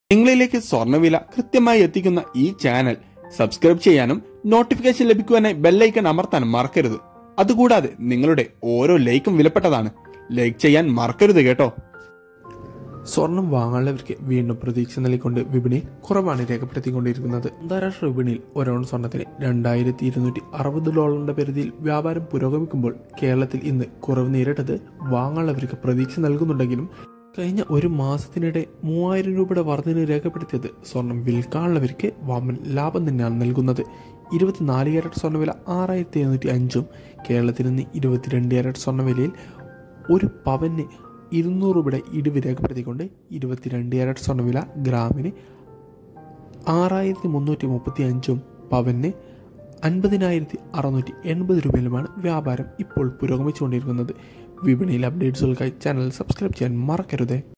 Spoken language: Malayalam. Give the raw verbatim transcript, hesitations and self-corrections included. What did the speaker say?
നിങ്ങളിലേക്ക് സ്വർണ്ണവില കൃത്യമായി എത്തിക്കുന്ന ഈ ചാനൽ സബ്സ്ക്രൈബ് ചെയ്യാനും നോട്ടിഫിക്കേഷൻ ലഭിക്കുവാനായി ബെല്ലൈക്കൺ അമർത്താനും മറക്കരുത്. അതുകൂടാതെ നിങ്ങളുടെ ഓരോ ലൈക്കും വിലപ്പെട്ടതാണ്. ലൈക്ക് ചെയ്യാൻ മറക്കരുത് കേട്ടോ. സ്വർണം വാങ്ങാനുള്ളവർക്ക് വീണ്ടും പ്രതീക്ഷ നൽകിക്കൊണ്ട് വിപണിയിൽ കുറവാണ് രേഖപ്പെടുത്തിക്കൊണ്ടിരിക്കുന്നത്. അന്താരാഷ്ട്ര വിപണിയിൽ ഒരൗൺ സ്വർണത്തിന് രണ്ടായിരത്തി ഇരുന്നൂറ്റി അറുപത് ഡോളറിന്റെ പരിധിയിൽ വ്യാപാരം പുരോഗമിക്കുമ്പോൾ കേരളത്തിൽ ഇന്ന് കുറവ് നേരിട്ടത് വാങ്ങാനുള്ളവർക്ക് പ്രതീക്ഷ നൽകുന്നുണ്ടെങ്കിലും കഴിഞ്ഞ ഒരു മാസത്തിനിടെ മൂവായിരം രൂപയുടെ വർധന രേഖപ്പെടുത്തിയത് സ്വർണം വിൽക്കാനുള്ളവർക്ക് വമ്പൻ ലാഭം തന്നെയാണ് നൽകുന്നത്. ഇരുപത്തിനാല് ക്യാരറ്റ് സ്വർണ്ണവില ആറായിരത്തി എഴുന്നൂറ്റി അഞ്ചും കേരളത്തിൽ നിന്ന് ഇരുപത്തിരണ്ട് ക്യാരറ്റ് സ്വർണ്ണവിലയിൽ ഒരു പവന് ഇരുന്നൂറ് രൂപയുടെ ഇടിവ് രേഖപ്പെടുത്തിക്കൊണ്ട് ഇരുപത്തിരണ്ട് ക്യാരറ്റ് സ്വർണ്ണവില ഗ്രാമിന് ആറായിരത്തി മുന്നൂറ്റി മുപ്പത്തി അഞ്ചും പവന് അൻപതിനായിരത്തി അറുന്നൂറ്റി എൺപത് രൂപയിലുമാണ് വ്യാപാരം ഇപ്പോൾ പുരോഗമിച്ചുകൊണ്ടിരിക്കുന്നത്. വിപണിയിൽ അപ്ഡേറ്റ്സുകൾക്കായി ചാനൽ സബ്സ്ക്രൈബ് ചെയ്യാൻ മറക്കരുത്.